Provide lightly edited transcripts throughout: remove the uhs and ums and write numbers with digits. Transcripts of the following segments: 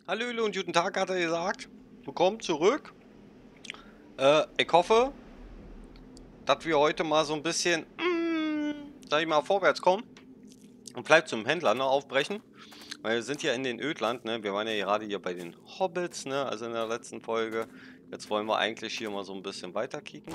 Hallöle und guten Tag, hat er gesagt. Willkommen zurück. Ich hoffe, dass wir heute mal so ein bisschen, sag ich mal, vorwärts kommen. Und vielleicht zum Händler, ne, aufbrechen. Weil wir sind hier in den Ödland, ne. Wir waren ja gerade hier bei den Hobbits, ne, also in der letzten Folge. Jetzt wollen wir eigentlich hier mal so ein bisschen weiter kicken.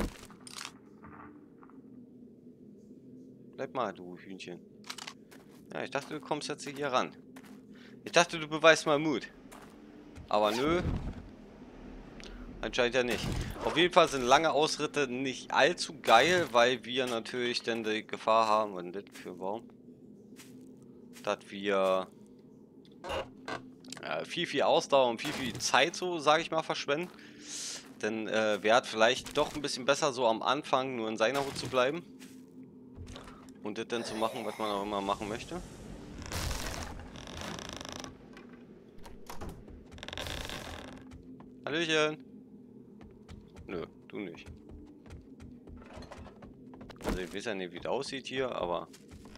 Bleib mal, du Hühnchen. Ja, ich dachte, du kommst jetzt hier ran. Ich dachte, du beweist mal Mut. Aber nö. Anscheinend ja nicht. Auf jeden Fall sind lange Ausritte nicht allzu geil, weil wir natürlich dann die Gefahr haben, was ist denn das für ein Baum? Dass wir viel Ausdauer und viel Zeit so, sage ich mal, verschwenden. Denn wäre vielleicht doch ein bisschen besser so am Anfang nur in seiner Hut zu bleiben. Und das dann zu machen, was man auch immer machen möchte. Hallöchen. Nö, du nicht. Also ich weiß ja nicht, wie das aussieht hier, aber...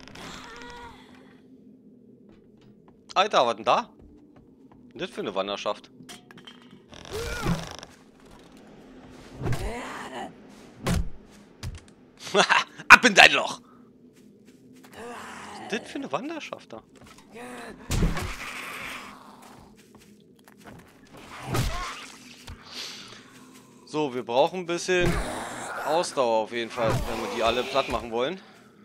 Alter, was denn da? Was ist das für eine Wanderschaft? Ab in dein Loch! Was ist das für eine Wanderschaft da? So, wir brauchen ein bisschen Ausdauer auf jeden Fall, wenn wir die alle platt machen wollen.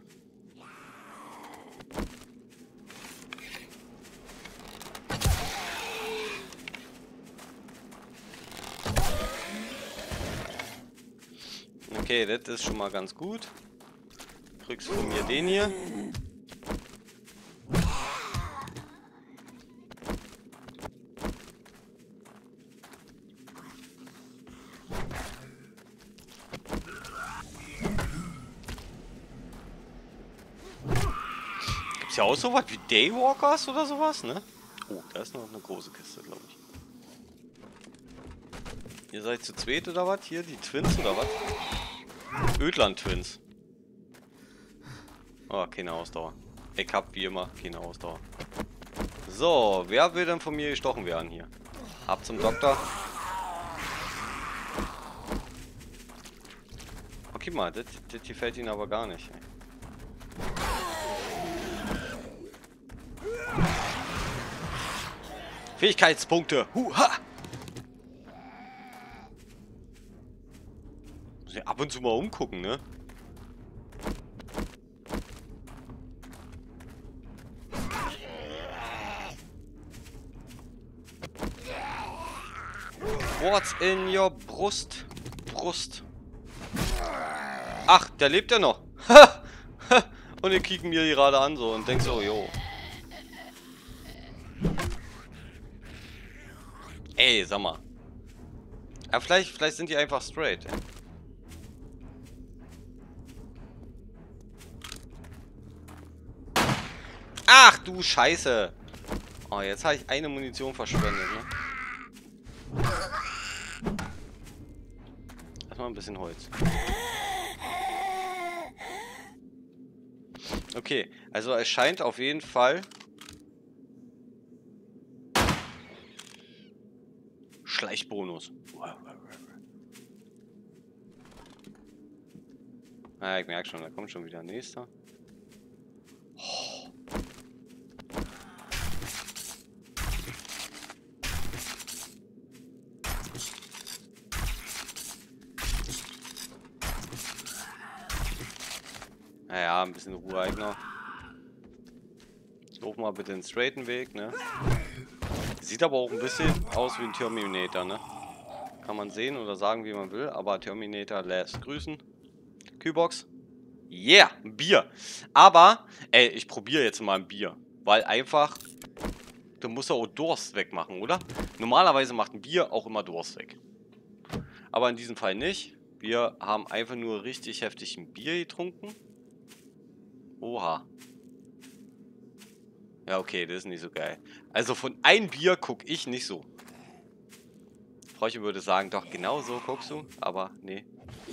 Okay, das ist schon mal ganz gut. Kriegst von mir den hier. Gibt's ja auch sowas wie Daywalkers oder sowas, ne? Oh, da ist noch eine große Kiste, glaube ich. Ihr seid zu zweit oder was? Hier, die Twins oder was? Ödland-Twins. Oh, keine Ausdauer. Ich hab wie immer keine Ausdauer. So, wer will denn von mir gestochen werden hier? Ab zum Doktor. Okay, mal, das gefällt Ihnen aber gar nicht. Fähigkeitspunkte. Huha! Muss ich ab und zu mal umgucken, ne? What's in your Brust? Brust. Ach, der lebt ja noch. Und die kicken mir gerade an so und denkst so, jo. Ey, sag mal. Ja, vielleicht sind die einfach straight. Ey. Ach du Scheiße. Oh, jetzt habe ich eine Munition verschwendet, ne? Erstmal ein bisschen Holz. Okay, also es scheint auf jeden Fall Schleichbonus. Ah, ich merke schon, da kommt schon wieder ein nächster. Oh. Naja, ein bisschen Ruhe eigentlich noch. Lauf mal bitte den straighten Weg, ne? Sieht aber auch ein bisschen aus wie ein Terminator, ne? Kann man sehen oder sagen, wie man will, aber Terminator lässt grüßen. Kühlbox. Yeah, ein Bier. Aber, ey, ich probiere jetzt mal ein Bier. Weil einfach, du musst ja auch Durst wegmachen, oder? Normalerweise macht ein Bier auch immer Durst weg. Aber in diesem Fall nicht. Wir haben einfach nur richtig heftig ein Bier getrunken. Oha. Ja, okay, das ist nicht so geil. Also von ein Bier gucke ich nicht so. Frauchen würde sagen, doch, genau so guckst du. Aber nee.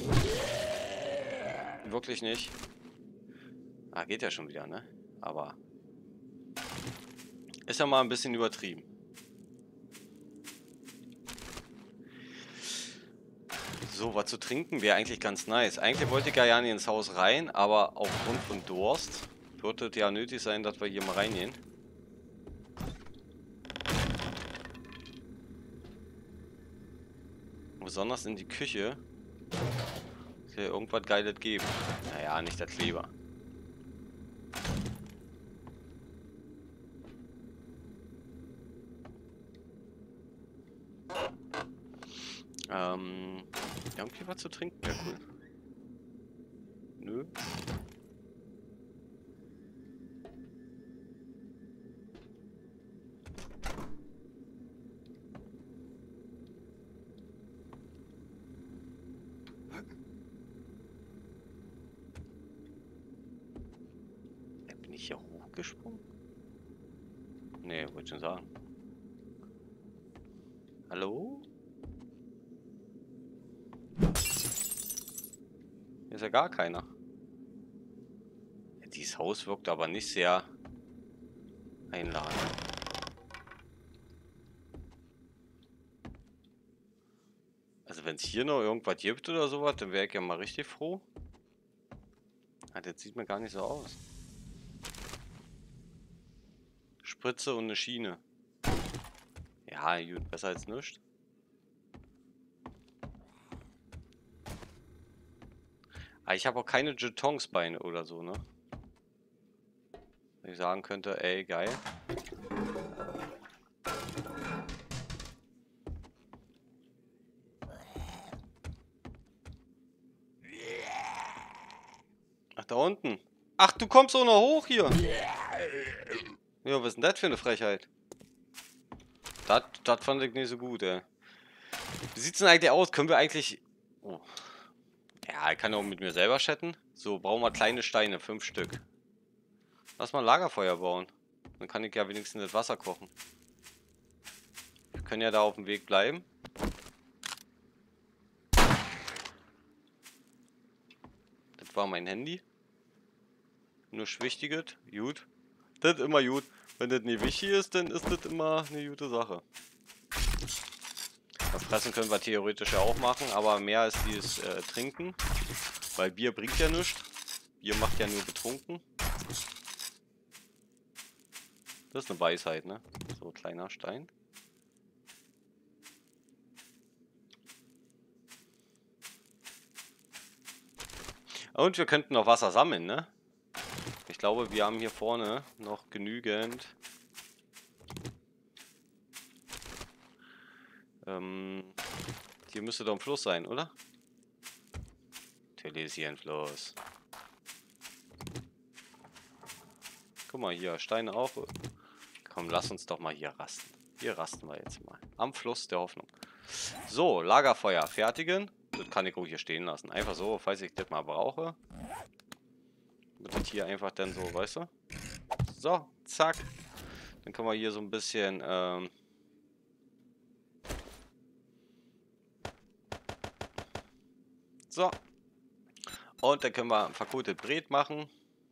Wirklich nicht. Ah, geht ja schon wieder, ne? Aber ist ja mal ein bisschen übertrieben. So, was zu trinken wäre eigentlich ganz nice. Eigentlich wollte ich ja nicht ins Haus rein, aber aufgrund von Durst wird es ja nötig sein, dass wir hier mal reingehen. Besonders in die Küche. Soll ja irgendwas Geiles geben. Naja, nicht der Kleber. Irgendwie was zu trinken wäre cool. Nö. Bin ich hier hochgesprungen? Nee, wollte schon sagen. Hallo? Hier ist ja gar keiner. Ja, dieses Haus wirkt aber nicht sehr einladend. Also wenn es hier noch irgendwas gibt oder sowas, dann wäre ich ja mal richtig froh. Ah, das sieht mir gar nicht so aus. Spritze und eine Schiene. Ja, gut, besser als nichts. Aber ich habe auch keine Jetonsbeine oder so, ne? Wenn ich sagen könnte, ey, geil. Ach, da unten. Ach, du kommst auch noch hoch hier. Ja, was ist denn das für eine Frechheit? Das fand ich nicht so gut, ey. Wie sieht's denn eigentlich aus? Können wir eigentlich... Oh. Ja, ich kann auch mit mir selber chatten. So, brauchen wir kleine Steine, 5 Stück. Lass mal ein Lagerfeuer bauen. Dann kann ich ja wenigstens das Wasser kochen. Wir können ja da auf dem Weg bleiben. Das war mein Handy. Nur Wichtiges. Gut. Das ist immer gut. Wenn das nicht wichtig ist, dann ist das immer eine gute Sache. Das Fressen können wir theoretisch ja auch machen, aber mehr ist dieses Trinken. Weil Bier bringt ja nichts. Bier macht ja nur betrunken. Das ist eine Weisheit, ne? So, kleiner Stein. Und wir könnten noch Wasser sammeln, ne? Ich glaube, wir haben hier vorne noch genügend. Hier müsste doch ein Fluss sein, oder? Natürlich ist hier ein Fluss. Guck mal hier, Steine auch. Komm, lass uns doch mal hier rasten. Hier rasten wir jetzt mal. Am Fluss der Hoffnung. So, Lagerfeuer fertigen. Das kann ich auch hier stehen lassen. Einfach so, falls ich das mal brauche. Wird das hier einfach dann so, weißt du? So, zack. Dann können wir hier so ein bisschen, so. Und dann können wir ein verkohltes Brät machen.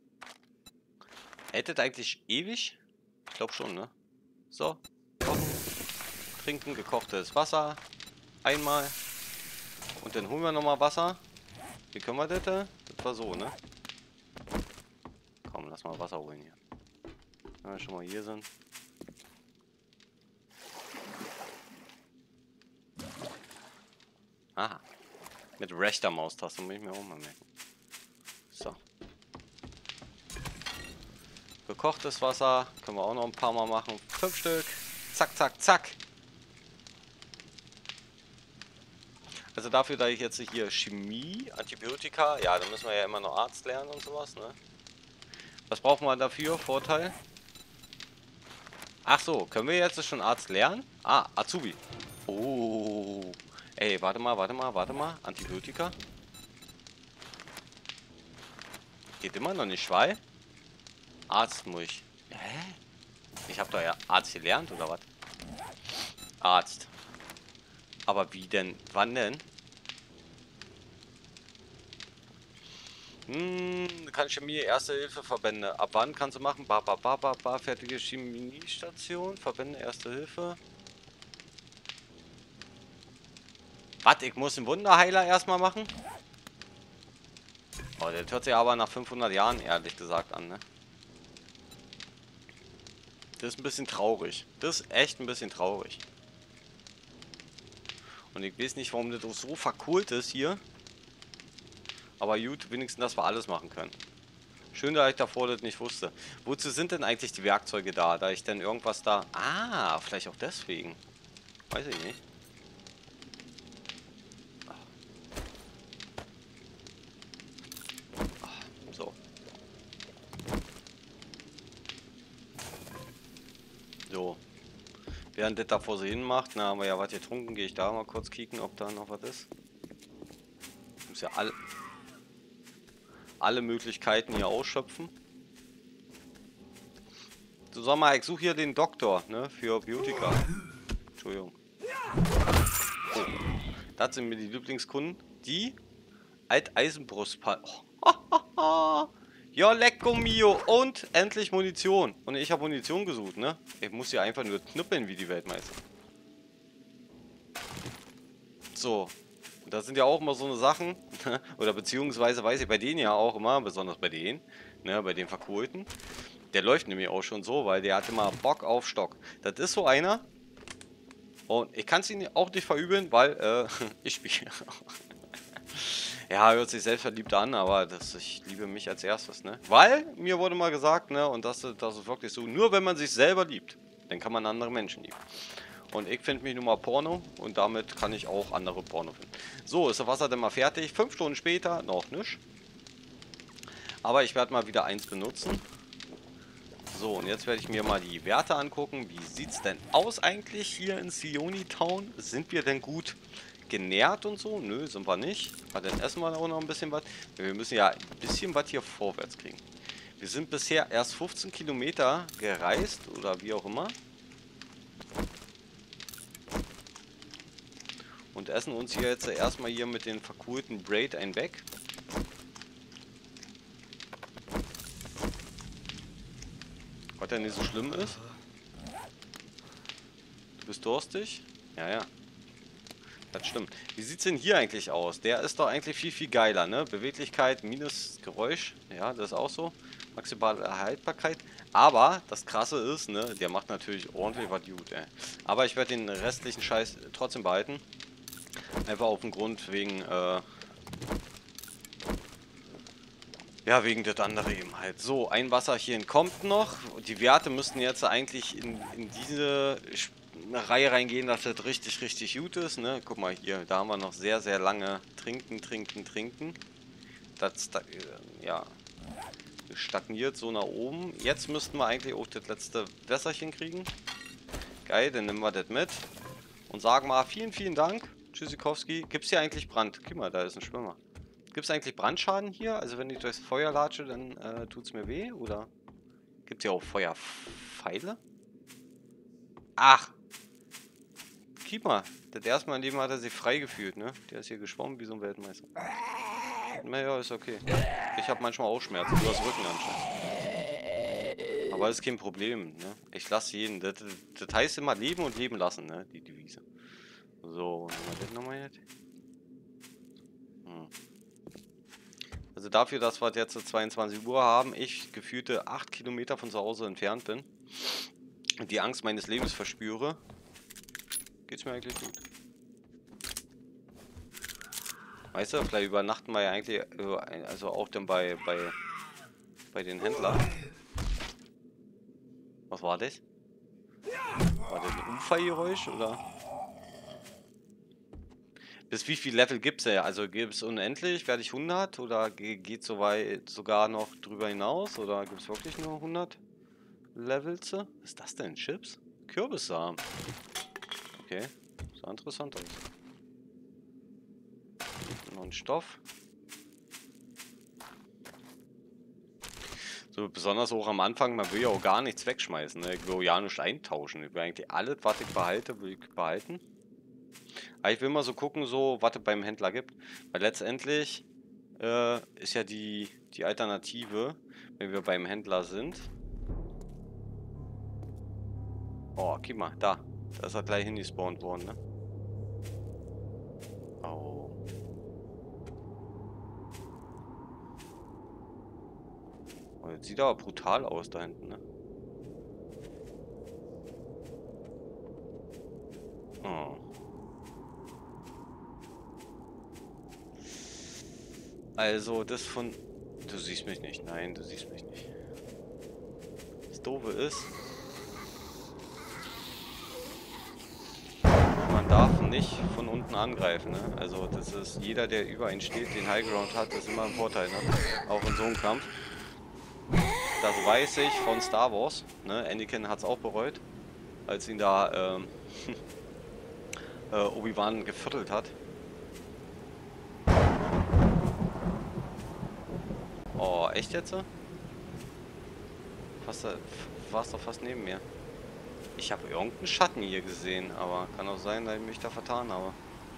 Hättet eigentlich ewig? Ich glaube schon, ne? So. Kochen. Trinken gekochtes Wasser. Einmal. Und dann holen wir nochmal Wasser. Wie können wir das? Das war so, ne? Komm, lass mal Wasser holen hier. Wenn wir schon mal hier sind. Aha. Mit rechter Maustaste muss ich mir auch mal merken. So. Gekochtes Wasser. Können wir auch noch ein paar Mal machen. 5 Stück. Zack, zack, zack. Also dafür, da ich jetzt hier Chemie, Antibiotika, ja, da müssen wir ja immer noch Arzt lernen und sowas, ne? Was brauchen wir dafür? Vorteil? Ach so, können wir jetzt schon Arzt lernen? Ah, Azubi. Oh. Ey, warte mal, warte mal, warte mal. Antibiotika. Geht immer noch nicht, weil Arzt muss ich. Hä? Ich habe doch ja Arzt gelernt, oder was? Arzt. Aber wie denn? Wann denn? Kann Chemie, Erste Hilfe, Verbände. Ab wann kannst du machen? Fertige Chemiestation, Verbände, Erste Hilfe. Was? Ich muss einen Wunderheiler erstmal machen? Oh, der hört sich aber nach 500 Jahren ehrlich gesagt an, ne? Das ist ein bisschen traurig. Das ist echt ein bisschen traurig. Und ich weiß nicht, warum das so verkohlt ist hier. Aber gut, wenigstens, dass wir alles machen können. Schön, dass ich davor das nicht wusste. Wozu sind denn eigentlich die Werkzeuge da? Da ich denn irgendwas da... Ah, vielleicht auch deswegen. Weiß ich nicht. So. So. Während das da vor sich hin macht, na, haben wir ja was getrunken, gehe ich da mal kurz kicken, ob da noch was ist. Muss ja alle Möglichkeiten hier ausschöpfen. So, sag mal, ich suche hier den Doktor, ne, für Biotika. Entschuldigung. Oh, das sind mir die Lieblingskunden. Die Alteisenbrustpanzer. Oh. Ja, lecco mio. Und endlich Munition. Und ich habe Munition gesucht, ne? Ich muss hier einfach nur knüppeln wie die Weltmeister. So. Und das sind ja auch immer so eine Sachen. Oder beziehungsweise weiß ich bei denen ja auch immer, besonders bei denen, ne, bei den Verkohlten. Der läuft nämlich auch schon so, weil der hat immer Bock auf Stock. Das ist so einer. Und ich kann es ihn auch nicht verübeln, weil ich spiele. Ja, hört sich selbstverliebt an, aber ich liebe mich als erstes, ne? Weil mir wurde mal gesagt, ne, und das ist wirklich so, nur wenn man sich selber liebt, dann kann man andere Menschen lieben. Und ich finde mich nun mal Porno und damit kann ich auch andere Porno finden. So, ist das Wasser denn mal fertig? 5 Stunden später, noch nicht. Aber ich werde mal wieder eins benutzen. So, und jetzt werde ich mir mal die Werte angucken. Wie sieht es denn aus eigentlich hier in Sioni Town? Sind wir denn gut genährt und so? Nö, sind wir nicht. Aber dann essen wir auch noch ein bisschen was. Wir müssen ja ein bisschen was hier vorwärts kriegen. Wir sind bisher erst 15 Kilometer gereist oder wie auch immer. Und essen uns hier jetzt erstmal hier mit den verkohlten Braid ein weg. Was ja nicht so schlimm ist. Du bist durstig? Ja, ja. Das stimmt. Wie sieht es denn hier eigentlich aus? Der ist doch eigentlich viel, viel geiler, ne? Beweglichkeit minus Geräusch. Ja, das ist auch so. Maximale Haltbarkeit. Aber das Krasse ist, ne? Der macht natürlich ordentlich was gut, ey. Aber ich werde den restlichen Scheiß trotzdem behalten. Einfach auf den Grund wegen, ja, wegen das andere eben halt. So, ein Wasserchen kommt noch. Die Werte müssten jetzt eigentlich in diese Reihe reingehen, dass das richtig, richtig gut ist. Ne? Guck mal hier, da haben wir noch sehr, sehr lange trinken. Das, ja, stagniert so nach oben. Jetzt müssten wir eigentlich auch das letzte Wässerchen kriegen. Geil, dann nehmen wir das mit. Und sagen mal vielen, vielen Dank. Tschüssikowski. Gibt es hier eigentlich Brand? Guck mal, da ist ein Schwimmer. Gibt es eigentlich Brandschaden hier? Also wenn ich durchs Feuer latsche, dann tut es mir weh? Oder gibt es hier auch Feuerpfeile? Ach! Guck mal, das erste Mal in dem hat er sich frei gefühlt, ne? Der ist hier geschwommen wie so ein Weltmeister. Naja, ist okay. Ich habe manchmal auch Schmerzen, du hast Rücken anscheinend. Aber das ist kein Problem, ne? Ich lasse jeden. Das heißt immer leben und leben lassen, ne? Die Devise. So, nehmen wir das nochmal jetzt. Also dafür, dass wir jetzt 22 Uhr haben, ich gefühlte 8 Kilometer von zu Hause entfernt bin und die Angst meines Lebens verspüre, geht's mir eigentlich gut. Weißt du, vielleicht übernachten wir ja eigentlich, also auch dann bei den Händlern. Was war das? War das ein Unfallgeräusch oder? Bis wie viel Level gibt es ja? Also gibt es unendlich? Werde ich 100? Oder geht so weit sogar noch drüber hinaus? Oder gibt es wirklich nur 100 Levels? Was ist das denn? Chips? Kürbissamen. Okay, sah interessant aus. Noch ein Stoff. So besonders auch am Anfang, man will ja auch gar nichts wegschmeißen. Ne? Ich will ja nichts eintauschen. Ich will eigentlich alles, was ich behalte, will ich behalten. Aber ich will mal so gucken, so was es beim Händler gibt. Weil letztendlich ist ja die Alternative, wenn wir beim Händler sind. Oh, guck mal, da. Da ist er gleich hingespawnt worden, ne? Oh. Oh, das sieht aber brutal aus da hinten, ne? Oh. Also, das von... Du siehst mich nicht. Nein, du siehst mich nicht. Das Doofe ist... Man darf nicht von unten angreifen, ne? Also, das ist... Jeder, der über einen steht, den Highground hat, ist immer ein Vorteil, ne? Auch in so einem Kampf. Das weiß ich von Star Wars, ne? Anakin hat es auch bereut, als ihn da, Obi-Wan geviertelt hat. Oh, echt jetzt? Warst doch fast neben mir. Ich habe irgendeinen Schatten hier gesehen, aber kann auch sein, dass ich mich da vertan habe.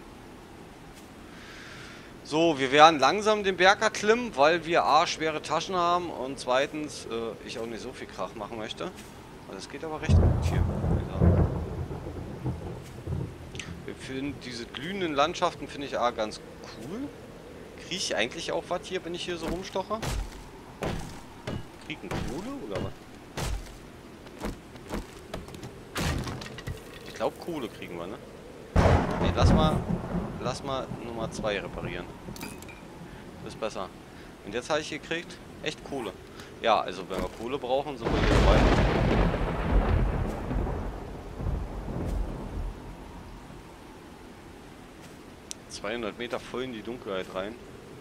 So, wir werden langsam den Berg erklimmen, weil wir A, schwere Taschen haben und zweitens, ich auch nicht so viel Krach machen möchte. Also es geht aber recht gut hier. Wir finden diese glühenden Landschaften, finde ich A, ganz cool. Kriege ich eigentlich auch was hier, wenn ich hier so rumstoche? Kriegen Kohle oder was? Ich glaube Kohle kriegen wir, ne? Ne, lass mal Nummer 2 reparieren. Das ist besser. Und jetzt habe ich gekriegt, echt Kohle. Ja, also wenn wir Kohle brauchen, sind wir hier dabei. 200 Meter voll in die Dunkelheit rein.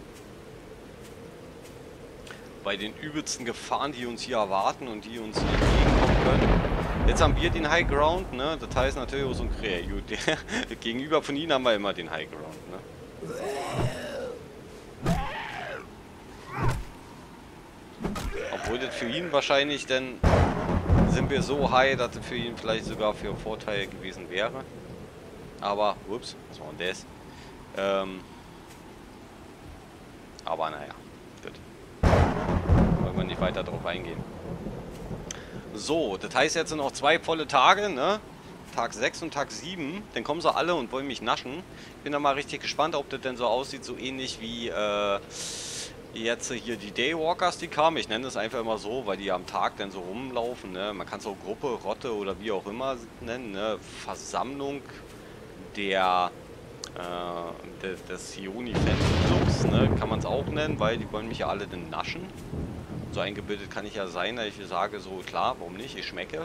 Bei den übelsten Gefahren, die uns hier erwarten und die uns hier entgegenkommen können. Jetzt haben wir den High Ground, ne? Das heißt natürlich auch so ein Kreju. Gegenüber von ihnen haben wir immer den High Ground, ne? Obwohl das für ihn wahrscheinlich, denn sind wir so high, dass das für ihn vielleicht sogar für Vorteil gewesen wäre. Aber, ups, was war denn das? Aber naja, gut. Wollen wir nicht weiter drauf eingehen. So, das heißt jetzt sind noch 2 volle Tage, ne? Tag 6 und Tag 7. Dann kommen sie alle und wollen mich naschen. Ich bin da mal richtig gespannt, ob das denn so aussieht, so ähnlich wie jetzt hier die Daywalkers, die kamen. Ich nenne das einfach immer so, weil die am Tag dann so rumlaufen, ne? Man kann es auch Gruppe, Rotte oder wie auch immer nennen, ne? Versammlung des Sioni-Fanclubs, ne? Kann man es auch nennen, weil die wollen mich ja alle dann naschen. So eingebildet kann ich ja sein, dass ich sage so, klar, warum nicht, ich schmecke.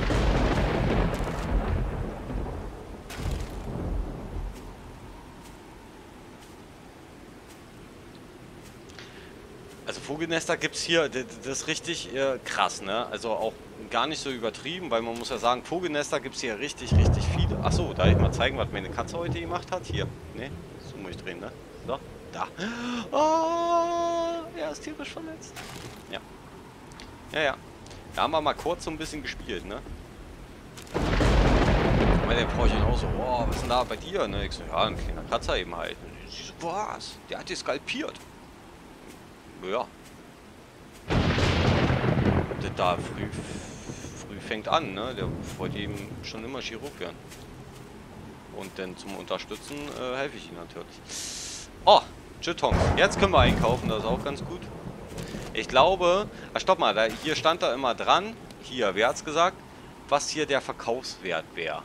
Also Vogelnester gibt es hier, das ist richtig krass, ne? Also auch gar nicht so übertrieben, weil man muss ja sagen, Vogelnester gibt es hier richtig viele. Achso, da ich mal zeigen, was meine Katze heute gemacht hat. Hier, ne? So muss ich drehen, ne? So, da. Oh, er ist tierisch verletzt. Ja. Ja. Da haben wir mal kurz so ein bisschen gespielt, ne? Weil der Frauchen auch so, oh, was ist denn da bei dir, ne? Ich so, ja, ein kleiner Kratzer eben halt. Sie so, was? Der hat die skalpiert. Ja. Der da früh fängt an, ne? Der wollte eben schon immer Chirurg werden. Und dann zum Unterstützen helfe ich ihm natürlich. Oh, Jetons. Jetzt können wir einkaufen, das ist auch ganz gut. Ich glaube, stopp mal, hier stand da immer dran, hier, wer hat's gesagt, was hier der Verkaufswert wäre.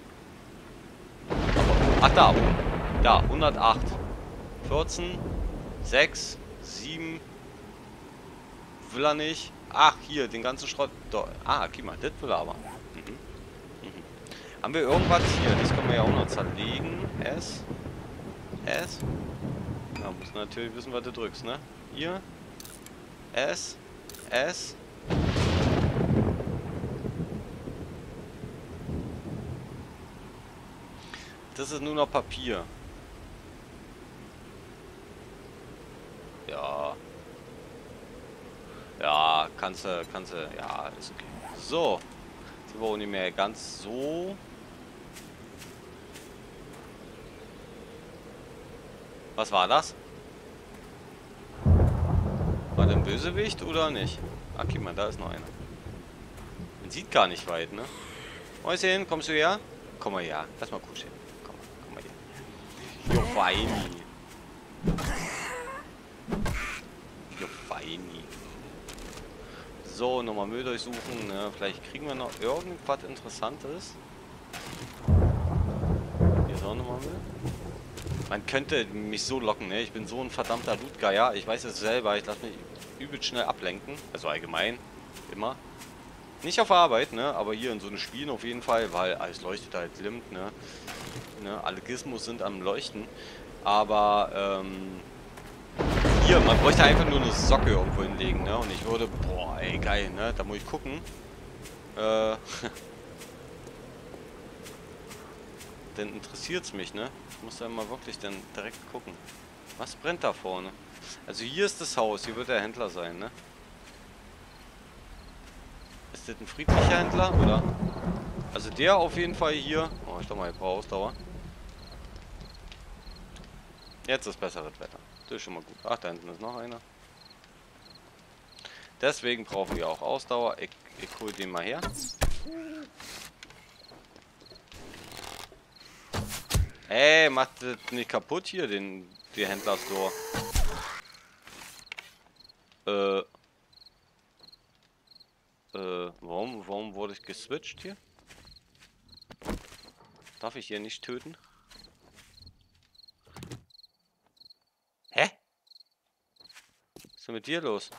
Ach, da oben. Da, 108. 14, 6, 7. Will er nicht. Ach, hier, den ganzen Schrott. Doch. Ah, guck mal, das will er aber. Haben wir irgendwas hier? Das können wir ja auch noch zerlegen. S. Da muss natürlich wissen, was du drückst, ne? Hier. S. Das ist nur noch Papier. Ja. Ja, kannst du, ja, ist okay. So. Sind wir auch nicht mehr ganz so. Was war das? War der ein Bösewicht oder nicht? Ach, guck mal, da ist noch einer. Man sieht gar nicht weit, ne? Mäuschen, kommst du her? Komm mal her. Lass mal kuscheln. Komm mal her. Jo, feini. Jo, feini. So, nochmal Müll durchsuchen. Ne? Vielleicht kriegen wir noch irgendwas Interessantes. Hier ist auch nochmal Müll. Man könnte mich so locken, ne? Ich bin so ein verdammter Lootgeier. Ich weiß es selber. Ich lasse mich übel schnell ablenken. Also allgemein. Immer. Nicht auf Arbeit, ne? Aber hier in so einem Spiel auf jeden Fall, weil alles leuchtet halt glimmt, ne? Alle Gizmos sind am Leuchten. Aber, hier, man bräuchte einfach nur eine Socke irgendwo hinlegen, ne? Und ich würde, boah, ey, geil, ne? Da muss ich gucken. Dann interessiert es mich, ne? Ich muss da mal wirklich dann direkt gucken. Was brennt da vorne? Also hier ist das Haus, hier wird der Händler sein, ne? Ist das ein friedlicher Händler, oder? Also der auf jeden Fall hier. Oh, ich brauche mal Ausdauer. Jetzt ist besseres Wetter. Das ist schon mal gut. Ach, da hinten ist noch einer. Deswegen brauchen wir auch Ausdauer. Ich hole den mal her. Ey, macht das nicht kaputt hier, die Händlerstore. Warum wurde ich geswitcht hier? Darf ich hier nicht töten? Hä? Was ist denn mit dir los?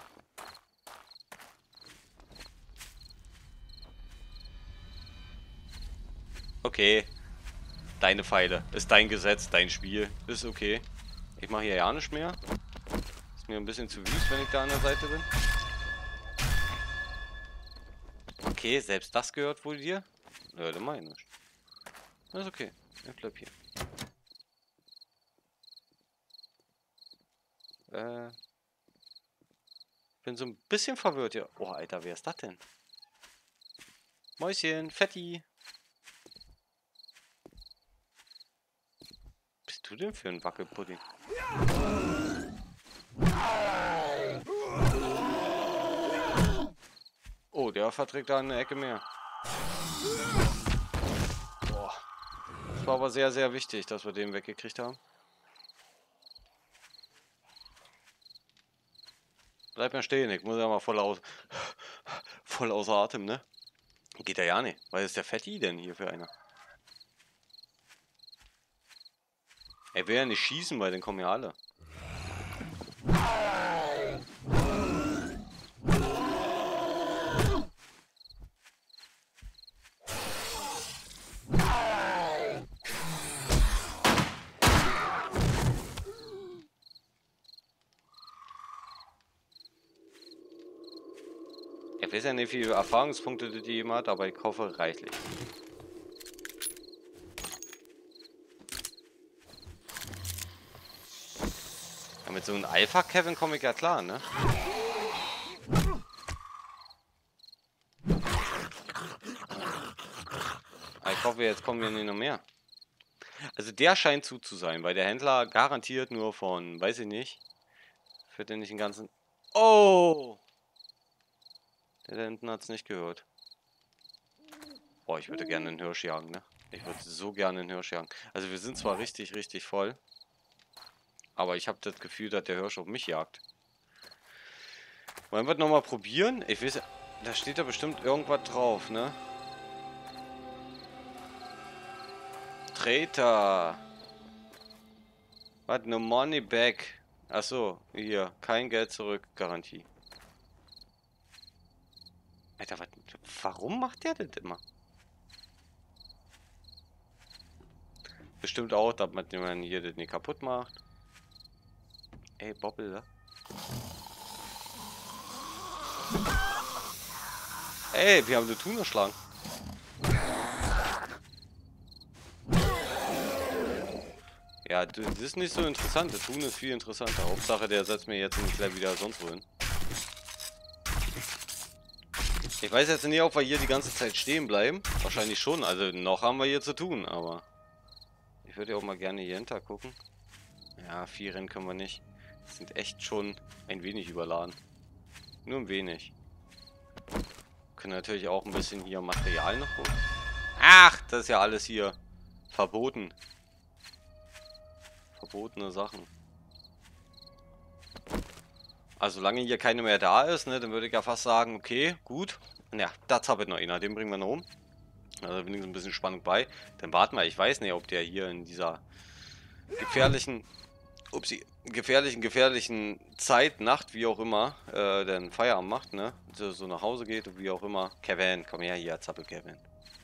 Okay. Deine Pfeile. Ist dein Gesetz, dein Spiel. Ist okay. Ich mache hier ja nichts mehr. Ist mir ein bisschen zu wüst, wenn ich da an der Seite bin. Okay, selbst das gehört wohl dir? Ja, dann mach ich nicht. Das ist okay. Ich bleib hier. Bin so ein bisschen verwirrt hier. Oh, Alter, wer ist das denn? Mäuschen, Fetti. Bist du denn für ein Wackelpudding? Oh, der verträgt da eine Ecke mehr. Boah. Das war aber sehr, sehr wichtig, dass wir den weggekriegt haben. Bleib mal stehen, ich muss ja mal voll außer Atem, ne? Geht ja nicht. Was ist der Fetti denn hier für einer? Er will ja nicht schießen, weil dann kommen ja alle. Ich weiß ja nicht, wie viele Erfahrungspunkte die jemand hat, aber ich hoffe reichlich. Ja, mit so einem Alpha-Kevin komme ich ja klar, ne? Aber ich hoffe, jetzt kommen wir nicht noch mehr. Also der scheint zu sein, weil der Händler garantiert nur von, weiß ich nicht, für den ich den ganzen... Oh! Der da hinten hat es nicht gehört. Boah, ich würde gerne einen Hirsch jagen, ne? Ich würde so gerne einen Hirsch jagen. Also wir sind zwar richtig, richtig voll. Aber ich habe das Gefühl, dass der Hirsch auf mich jagt. Wollen wir das nochmal probieren? Ich weiß, da steht da bestimmt irgendwas drauf, ne? Traitor. Was? No money back. Achso, hier. Kein Geld zurück. Garantie. Alter, warum macht der das immer? Bestimmt auch, damit man hier das nicht kaputt macht. Ey, Bobbel, da. Ey, wir haben den Thun erschlagen. Ja, das ist nicht so interessant. Der Thun ist viel interessanter. Hauptsache, der setzt mir jetzt nicht gleich wieder sonst wo hin. Ich weiß jetzt nicht, ob wir hier die ganze Zeit stehen bleiben. Wahrscheinlich schon. Also noch haben wir hier zu tun, aber... Ich würde ja auch mal gerne hier hinter gucken. Ja, 4 Rennen können wir nicht. Die sind echt schon ein wenig überladen. Nur ein wenig. Können natürlich auch ein bisschen hier Material noch holen. Ach, das ist ja alles hier verboten. verboten. Verbotene Sachen. Also solange hier keine mehr da ist, ne, dann würde ich ja fast sagen, okay, gut. Ja, da zappelt noch einer, den bringen wir noch um. Also wenigstens ein bisschen Spannung bei. Dann warten wir, ich weiß nicht, ob der hier in dieser gefährlichen, gefährlichen Zeit, Nacht, wie auch immer, den Feierabend macht, ne? So nach Hause geht, wie auch immer. Kevin, komm her hier, Zappel Kevin.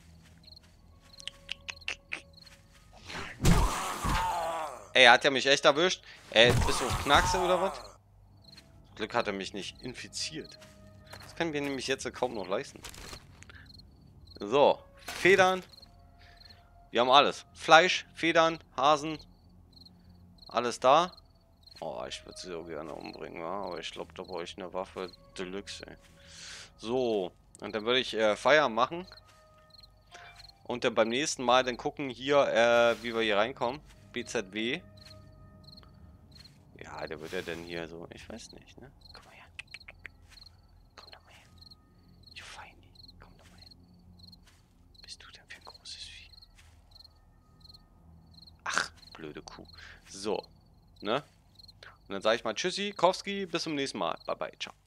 Ey, hat er mich echt erwischt? Ey, bist du auf Knackse oder was? Glück hat er mich nicht infiziert. Das können wir nämlich jetzt kaum noch leisten. So, Federn. Wir haben alles. Fleisch, Federn, Hasen. Alles da. Oh, ich würde sie so gerne umbringen, ja? Aber ich glaube, da brauche ich eine Waffe Deluxe, ey. So, und dann würde ich Feier machen. Und dann beim nächsten Mal dann gucken hier, wie wir hier reinkommen. BZW. Ja, der wird ja dann hier so, ich weiß nicht, ne? Komm mal her. Komm doch mal her. You feini. Komm doch mal her. Bist du denn für ein großes Vieh? Ach, blöde Kuh. So, ne? Und dann sage ich mal Tschüssi, Kowski, bis zum nächsten Mal. Bye bye, ciao.